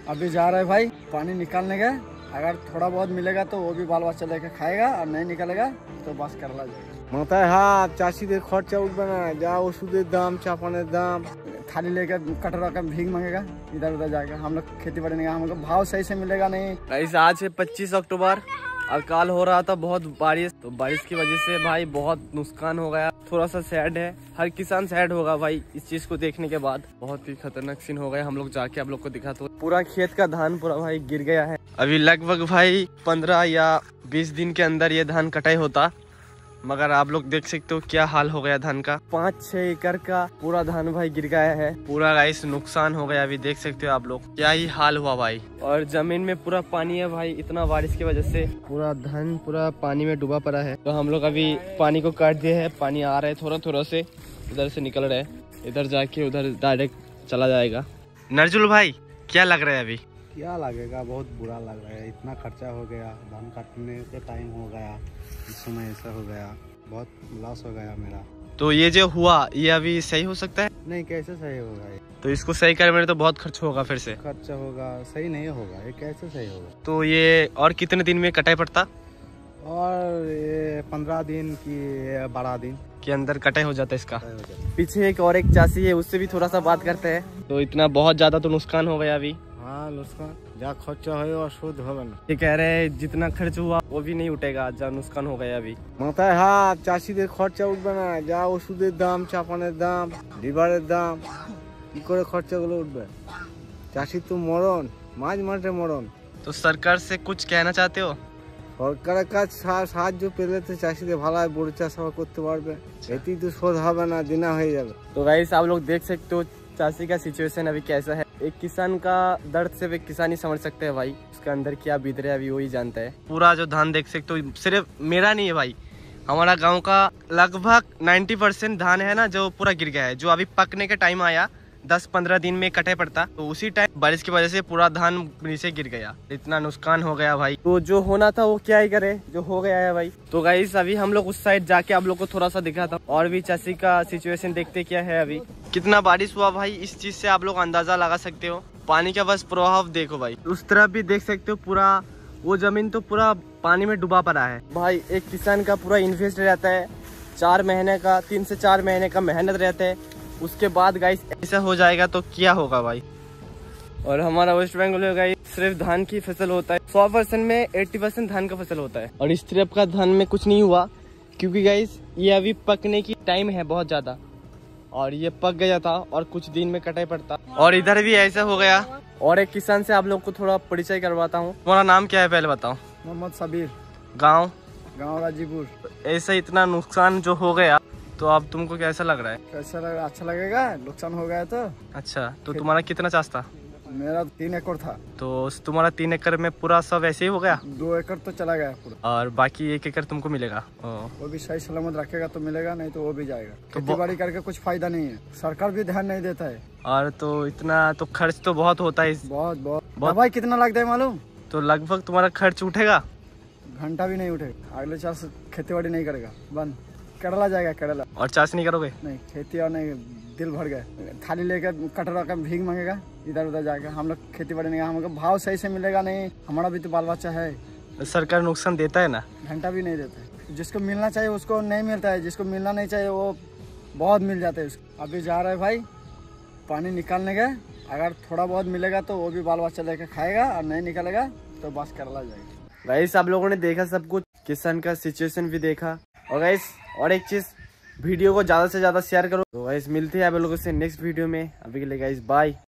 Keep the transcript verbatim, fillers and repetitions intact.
अभी जा रहे भाई पानी निकालने गए, अगर थोड़ा बहुत मिलेगा तो वो भी बाल बच्चा लेके खाएगा और नहीं निकलेगा तो बस करला जाएगा। মাথায় হাত, চাষিদের খরচা উঠবে না, যা ওষুধের দাম, চাপানের দাম। थाली लेकर कटोरा का भीख मांगेगा, इधर उधर जाएगा। हम लोग खेती बाड़ी नहीं, हम लोग भाव सही से मिलेगा नहीं। गाइस आज है पच्चीस अक्टूबर और कल हो रहा था बहुत बारिश, तो बारिश की वजह से भाई बहुत नुकसान हो गया। थोड़ा सा सैड है, हर किसान सैड होगा भाई इस चीज को देखने के बाद। बहुत ही खतरनाक सीन हो गया। हम लोग जाके आप लोग को दिखा तो पूरा खेत का धान पूरा भाई गिर गया है। अभी लगभग भाई पंद्रह या बीस दिन के अंदर ये धान कटाई होता, मगर आप लोग देख सकते हो क्या हाल हो गया धान का। पाँच छह एकड़ का पूरा धान भाई गिर गया है, पूरा गाइस नुकसान हो गया। अभी देख सकते हो आप लोग क्या ही हाल हुआ भाई। और जमीन में पूरा पानी है भाई, इतना बारिश की वजह से पूरा धान पूरा पानी में डूबा पड़ा है। तो हम लोग अभी पानी को काट दिए है, पानी आ रहा है थोड़ा थोड़ा से, इधर से निकल रहे हैं, इधर जाके उधर डायरेक्ट चला जाएगा। नरजुल भाई क्या लग रहा है अभी? क्या लगेगा, बहुत बुरा लग रहा है। इतना खर्चा हो गया, धान काटने के टाइम हो गया, इस समय ऐसा हो गया, बहुत लॉस हो गया मेरा। तो ये जो हुआ ये अभी सही हो सकता है? नहीं, कैसे सही होगा ये? तो इसको सही करने में तो बहुत खर्च होगा, फिर से खर्चा होगा, सही नहीं होगा, ये कैसे सही होगा? तो ये और कितने दिन में कटाई पड़ता? और ये पंद्रह दिन की बारह दिन के अंदर कटाई हो जाता है इसका। हो जाता। पीछे एक और एक चासी है, उससे भी थोड़ा सा बात करते हैं। तो इतना बहुत ज्यादा तो नुकसान हो गया अभी। हाँ, नुकसान जा खर्चा है शुद्ध होगा ना। ये कह रहे हैं जितना खर्च हुआ वो भी नहीं उठेगा, जा नुकसान हो गया अभी। মাথায় হাত, চাষিদের খরচা উঠবে না, যা ওষুধের দাম, চাপানের দাম, লিভারের দাম, কি করে খরচাগুলো উঠবে? চাষি তো মরণ, মাঝ মাঠে মরণ। तो सरकार से कुछ कहना चाहते हो? সরকারের কাছ সাহায্য পেলে তো চাষিদের ভালো হয়, বড় চাষাবাদ করতে পারবে। এতেই তো শোধ হবে না, দিনা হয়ে যাবে। तो गाइस आप लोग देख सकते हो चाषी का सिचुएशन अभी कैसा है। एक किसान का दर्द से एक किसान ही समझ सकते हैं भाई, उसके अंदर क्या बीत रहा है अभी वही जानता है। पूरा जो धान देख सकते हो, सिर्फ मेरा नहीं है भाई, हमारा गांव का लगभग नब्बे परसेंट धान है ना जो पूरा गिर गया है। जो अभी पकने के टाइम आया, दस पंद्रह दिन में कटाई पड़ता, तो उसी टाइम बारिश की वजह से पूरा धान नीचे गिर गया। इतना नुकसान हो गया भाई। तो जो होना था वो क्या ही करे, जो हो गया है भाई। तो गाइस अभी हम लोग उस साइड जाके आप लोग को थोड़ा सा दिखाता हूँ और भी चाषी का सिचुएशन देखते क्या है अभी। कितना बारिश हुआ भाई, इस चीज से आप लोग अंदाजा लगा सकते हो। पानी का बस प्रभाव देखो भाई, उस तरफ भी देख सकते हो पूरा वो जमीन तो पूरा पानी में डूबा पड़ा है भाई। एक किसान का पूरा इन्वेस्ट रहता है, चार महीने का, तीन से चार महीने का मेहनत रहता है, उसके बाद गाइस ऐसा हो जाएगा तो क्या होगा भाई। और हमारा वेस्ट बंगाल में गाइस सिर्फ धान की फसल होता है, सौ परसेंट में अस्सी परसेंट धान का फसल होता है। और इस तरफ का धान में कुछ नहीं हुआ, क्योंकि गाइस ये अभी पकने की टाइम है बहुत ज्यादा, और ये पक गया था और कुछ दिन में कटाई पड़ता। और इधर भी ऐसा हो गया। और एक किसान से आप लोग को थोड़ा परिचय करवाता हूँ। तुम्हारा नाम क्या है पहले बताओ? मोहम्मद सबीर, गाँव? गाँव गाजीपुर। ऐसा इतना नुकसान जो हो गया, तो अब तुमको कैसा लग रहा है? कैसा लग, अच्छा लगेगा, नुकसान हो गया तो। अच्छा, तो तुम्हारा कितना चाष था? मेरा तीन एकड़ था। तो तुम्हारा तीन एकड़ में पूरा सब ऐसे ही हो गया? दो एकड़ तो चला गया पूरा, और बाकी एक एकड़ तुमको मिलेगा। वो भी सही सलामत रखेगा तो मिलेगा, नहीं तो वो भी जाएगा। तो खेती बाड़ी करके कुछ फायदा नहीं है, सरकार भी ध्यान नहीं देता है। और तो इतना तो खर्च तो बहुत होता है। बहुत बहुत भाई, कितना लगता है मालूम? तो लगभग तुम्हारा खर्च उठेगा? घंटा भी नहीं उठेगा। अगले साल से खेती बाड़ी नहीं करेगा, बंद, केरला जाएगा केरला। और चाष नहीं करोगे? नहीं, खेती और नहीं, दिल भर गए। थाली लेकर कटोरा का भीख मांगेगा, इधर उधर जाएगा। हम लोग खेती बाड़ी नहीं, हम लोग भाव सही से मिलेगा नहीं, हमारा भी तो बाल बच्चा है। सरकार नुकसान देता है ना? घंटा भी नहीं देता है। जिसको मिलना चाहिए उसको नहीं मिलता है, जिसको मिलना नहीं चाहिए वो बहुत मिल जाता है उसको। अभी जा रहे भाई पानी निकालने गए, अगर थोड़ा बहुत मिलेगा तो वो भी बाल बच्चा लेकर खाएगा, और नहीं निकलेगा तो बस केरला जाएगा। गाइस आप लोगों ने देखा सब कुछ, किसान का सिचुएशन भी देखा। और गाइस और एक चीज, वीडियो को ज्यादा से ज्यादा शेयर करो। तो गाइस मिलते हैं आप लोगों से नेक्स्ट वीडियो में। अभी के लिए गाइस बाय।